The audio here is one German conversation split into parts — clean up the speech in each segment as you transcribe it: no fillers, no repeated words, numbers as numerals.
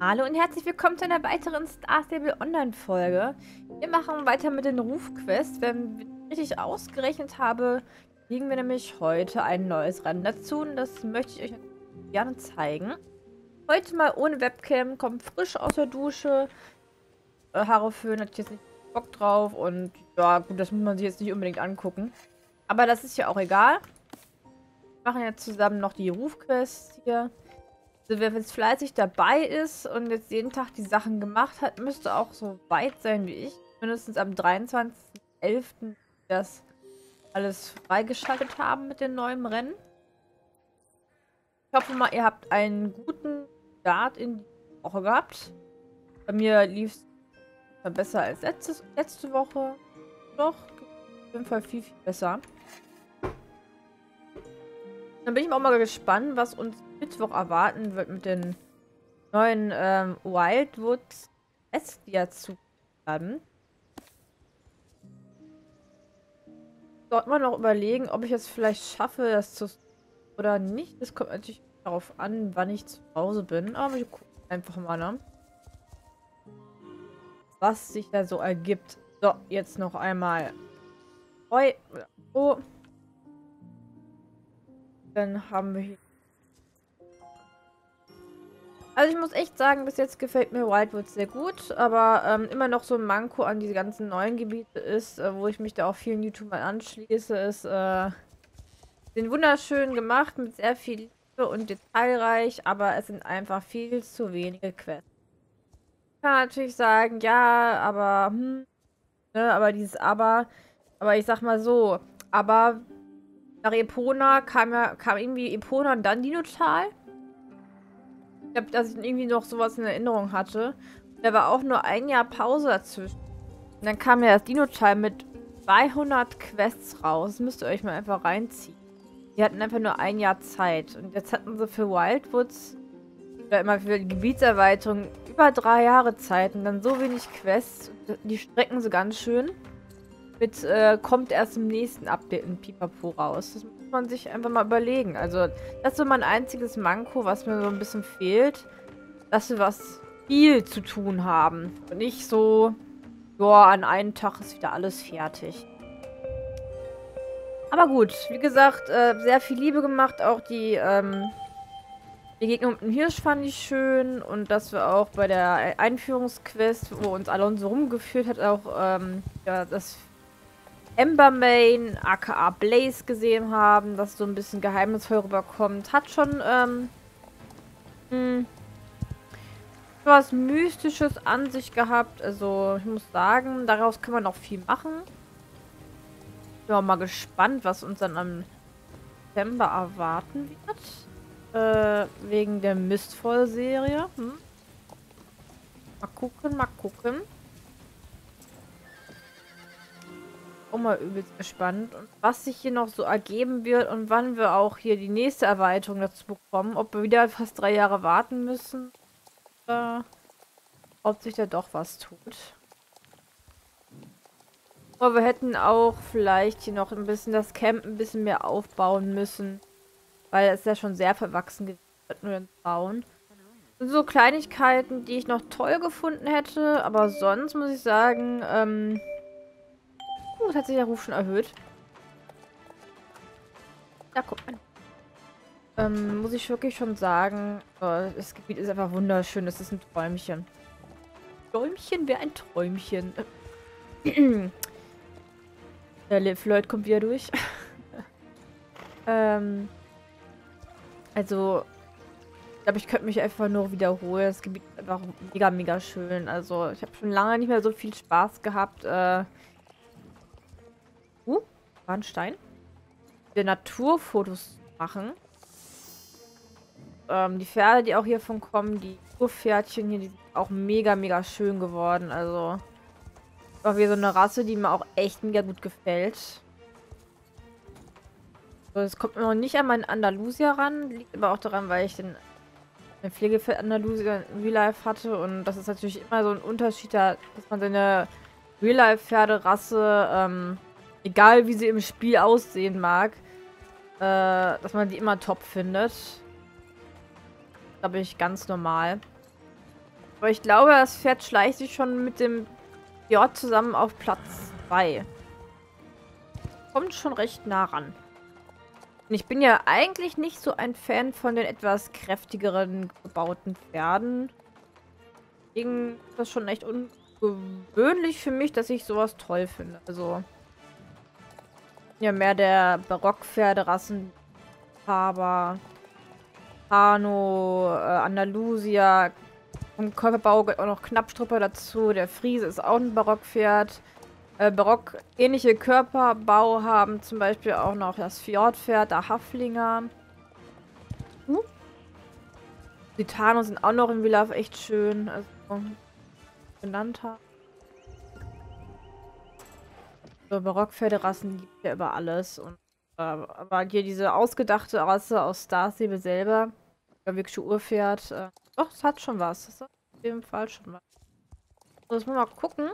Hallo und herzlich willkommen zu einer weiteren Star Stable Online-Folge. Wir machen weiter mit den Rufquests. Wenn ich richtig ausgerechnet habe, kriegen wir nämlich heute ein neues Rennen dazu und das möchte ich euch gerne zeigen. Heute mal ohne Webcam, kommt frisch aus der Dusche. Haare föhnen, hatte ich jetzt nicht Bock drauf und ja gut, das muss man sich jetzt nicht unbedingt angucken. Aber das ist ja auch egal. Wir machen jetzt zusammen noch die Rufquests hier. Also wer jetzt fleißig dabei ist und jetzt jeden Tag die Sachen gemacht hat, müsste auch so weit sein wie ich. Mindestens am 23.11. das alles freigeschaltet haben mit den neuen Rennen. Ich hoffe mal, ihr habt einen guten Start in die Woche gehabt. Bei mir lief es besser als letzte Woche. Doch, auf jeden Fall viel, viel besser. Dann bin ich auch mal gespannt, was uns Mittwoch erwarten wird mit den neuen Wildwoods Estia zu haben. Sollte man noch überlegen, ob ich es vielleicht schaffe, das zu oder nicht. Das kommt natürlich darauf an, wann ich zu Hause bin. Aber wir gucken einfach mal, ne? Was sich da so ergibt. So, jetzt noch einmal. Oh. Dann haben wir hier. Also ich muss echt sagen, bis jetzt gefällt mir Wildwood sehr gut, aber immer noch so ein Manko an diese ganzen neuen Gebiete ist, wo ich mich da auch vielen YouTubern anschließe, ist, sind wunderschön gemacht, mit sehr viel Liebe und detailreich, aber es sind einfach viel zu wenige Quests. Ich kann natürlich sagen, ja, aber, ne, aber aber ich sag mal so, aber nach Epona kam irgendwie Epona und dann Dinotal. Ich glaube, dass ich irgendwie noch sowas in Erinnerung hatte. Da war auch nur ein Jahr Pause dazwischen. Und dann kam ja das Dino-Teil mit 200 Quests raus. Das müsst ihr euch mal einfach reinziehen. Die hatten einfach nur ein Jahr Zeit. Und jetzt hatten sie für Wildwoods oder immer für die Gebietserweiterung über 3 Jahre Zeit. Und dann so wenig Quests. Die strecken sie ganz schön. Kommt erst im nächsten Update in Pipapo raus. Das muss man sich einfach mal überlegen. Also, das ist so mein einziges Manko, was mir so ein bisschen fehlt. Dass wir was viel zu tun haben. Und nicht so, ja, an einem Tag ist wieder alles fertig. Aber gut, wie gesagt, sehr viel Liebe gemacht. Auch die Begegnung mit dem Hirsch fand ich schön. Und dass wir auch bei der Einführungsquest, wo uns Alonso rumgeführt hat, auch ja, das Embermain, aka Blaze, gesehen haben, das so ein bisschen geheimnisvoll rüberkommt. Hat schon, was Mystisches an sich gehabt. Also, ich muss sagen, daraus kann man noch viel machen. Bin auch mal gespannt, was uns dann am Dezember erwarten wird. Wegen der Mistfall-Serie. Mal gucken, mal gucken. Auch mal übelst gespannt. Und was sich hier noch so ergeben wird und wann wir auch hier die nächste Erweiterung dazu bekommen. Ob wir wieder fast 3 Jahre warten müssen. Ob sich da doch was tut. Aber wir hätten auch vielleicht hier noch ein bisschen das Camp ein bisschen mehr aufbauen müssen. Weil es ja schon sehr verwachsen gewesen ist, nur den Bauen. Und so Kleinigkeiten, die ich noch toll gefunden hätte. Aber sonst muss ich sagen, hat sich der Ruf schon erhöht. Ja, guck mal. Muss ich wirklich schon sagen, das Gebiet ist einfach wunderschön. Das ist ein Träumchen. Träumchen wäre ein Träumchen. Der Liv Lloyd kommt wieder durch. Also, ich glaube, ich könnte mich einfach nur wiederholen. Das Gebiet ist einfach mega, mega schön. Also, ich habe schon lange nicht mehr so viel Spaß gehabt. War ein Stein. Der Naturfotos machen. Die Pferde, die auch hiervon kommen, die Urpferdchen hier, die sind auch mega, mega schön geworden. Also, auch wieder so eine Rasse, die mir auch echt mega gut gefällt. So, es kommt noch nicht an meinen Andalusier ran. Liegt aber auch daran, weil ich den Pflegepferd Andalusier in Real Life hatte. Und das ist natürlich immer so ein Unterschied, dass man seine Real Life Pferderasse, egal wie sie im Spiel aussehen mag, dass man die immer top findet. Glaube ich, ganz normal. Aber ich glaube, das Pferd schleicht sich schon mit dem J zusammen auf Platz 2. Kommt schon recht nah ran. Und ich bin ja eigentlich nicht so ein Fan von den etwas kräftigeren gebauten Pferden. Deswegen ist das schon echt ungewöhnlich für mich, dass ich sowas toll finde. Also ja, mehr der Barockpferderassenhaber, Pano, Andalusia, im Körperbau gehört auch noch Knappstrupper dazu. Der Friese ist auch ein Barockpferd. Barock-ähnliche Körperbau haben zum Beispiel auch noch das Fjordpferd, der Haflinger. Die Tano sind auch noch im Villaf echt schön, also genannt haben. So, Barockpferderassen liebt ja über alles. Und, aber hier diese ausgedachte Rasse aus Starstable selber, der wirkliche Urpferd, doch, es hat schon was. Das hat auf jeden Fall schon was. So, jetzt mal gucken.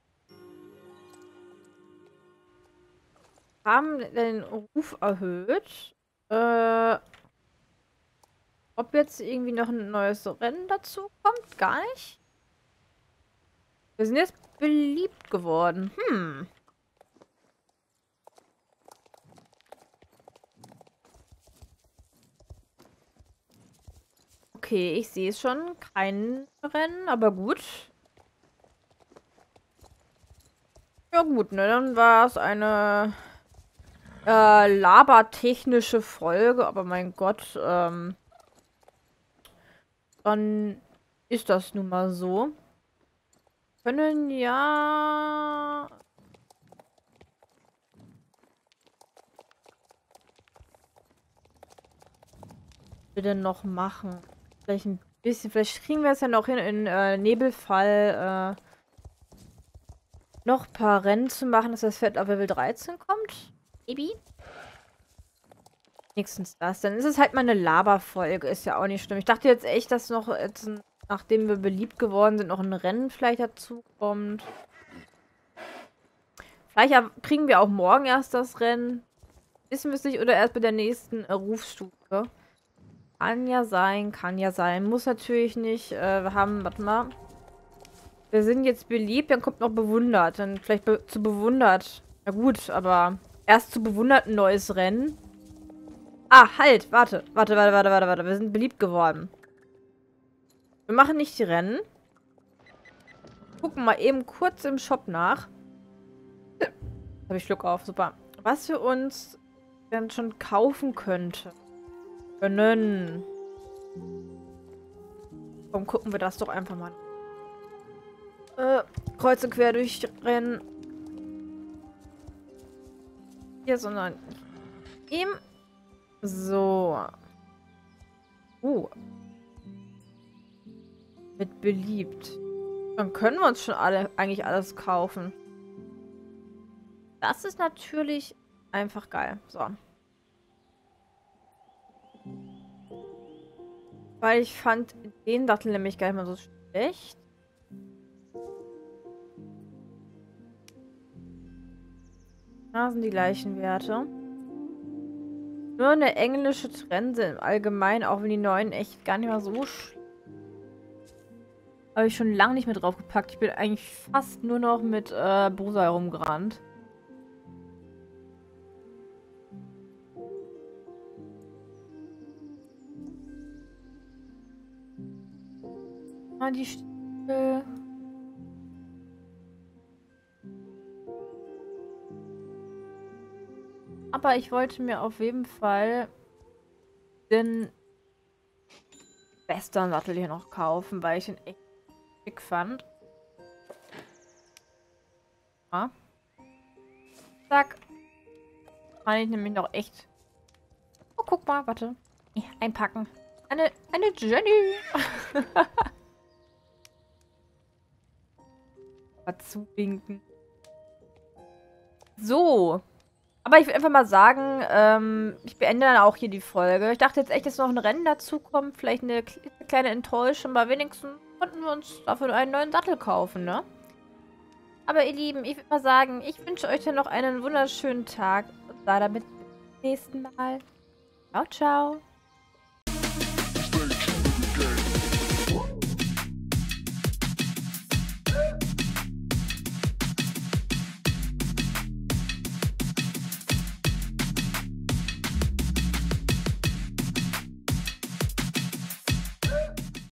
Haben den Ruf erhöht. Ob jetzt irgendwie noch ein neues Rennen dazu kommt? Gar nicht. Wir sind jetzt beliebt geworden. Okay, ich sehe es schon. Kein Rennen, aber gut. Ja gut, ne, dann war es eine labertechnische Folge, aber mein Gott, dann ist das nun mal so. Können ja... Was wir denn noch machen? Vielleicht ein bisschen, vielleicht kriegen wir es ja noch hin, in Nebelfall noch ein paar Rennen zu machen, dass das Pferd auf Level 13 kommt. Maybe. Nächstens das. Dann ist es halt mal eine Laberfolge. Ist ja auch nicht schlimm. Ich dachte jetzt echt, dass noch, jetzt, nachdem wir beliebt geworden sind, noch ein Rennen vielleicht dazu kommt. Vielleicht kriegen wir auch morgen erst das Rennen. Wissen wir es nicht. Oder erst bei der nächsten Rufstufe. Kann ja sein, kann ja sein. Muss natürlich nicht. Wir haben, warte mal. Wir sind jetzt beliebt, dann kommt noch bewundert. Dann vielleicht zu bewundert. Na gut, aber erst zu bewundert ein neues Rennen. Ah, halt, warte. Wir sind beliebt geworden. Wir machen nicht die Rennen. Gucken mal eben kurz im Shop nach. Habe ich Schluck auf, super. Was wir uns dann schon kaufen könnten. Warum gucken wir das doch einfach mal. Kreuz und quer durchrennen. Hier, sondern ihm. So. Mit beliebt. Dann können wir uns schon eigentlich alles kaufen. Das ist natürlich einfach geil. So. Weil ich fand den Dattel nämlich gar nicht mal so schlecht. Da sind die gleichen Werte. Nur eine englische Trense im Allgemeinen, auch wenn die neuen echt gar nicht mal so schlecht. Habe ich schon lange nicht mehr draufgepackt. Ich bin eigentlich fast nur noch mit Bosa herumgerannt. Ah, die Stiefel. Aber ich wollte mir auf jeden Fall den Western-Sattel hier noch kaufen, weil ich den echt schick fand. Ja. Zack. Fand ich nämlich noch echt... Oh, guck mal, warte. Einpacken. Eine Jenny. Mal zuwinken. So. Aber ich würde einfach mal sagen, ich beende dann auch hier die Folge. Ich dachte jetzt echt, dass noch ein Rennen dazu kommt. Vielleicht eine kleine Enttäuschung, aber wenigstens konnten wir uns dafür einen neuen Sattel kaufen, ne? Aber ihr Lieben, ich würde mal sagen, ich wünsche euch dann noch einen wunderschönen Tag. Und damit bis zum nächsten Mal. Ciao, ciao.